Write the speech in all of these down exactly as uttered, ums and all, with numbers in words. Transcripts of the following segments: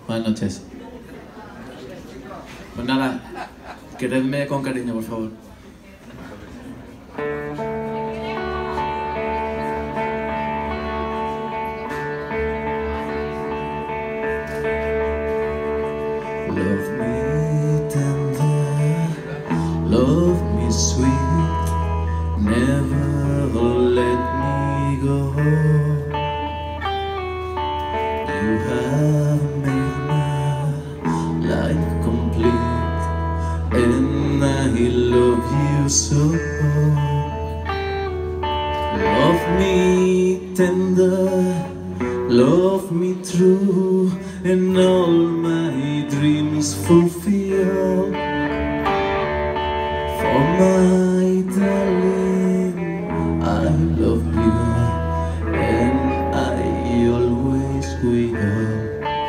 Buenas noches. Pues nada, queredme con cariño, por favor. Love me tender, love me sweet, never let me go. You have made my life complete, and I love you so. Love me tender, love me true, and all my dreams fulfill. For my darling, I love you, and I always will.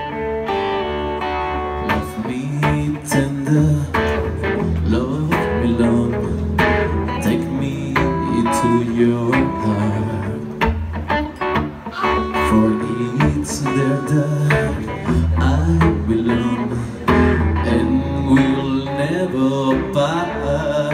Love me tender, love me long, take me to your heart. For it's there that I belong, and will never part.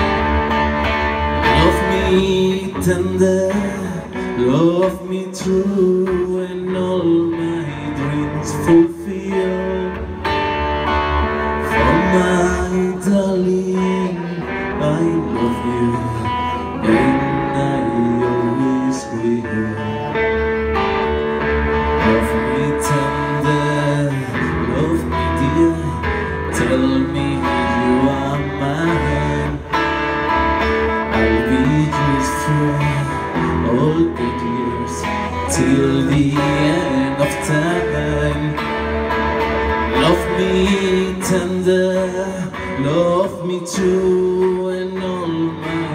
Love me tender, love me true, and all my dreams fulfill. For my darling, I love you, and I always will. Love me tender, love me dear, tell me you are mine. I'll be yours through all the years, till the end of time. Love me tender, love me true, and all my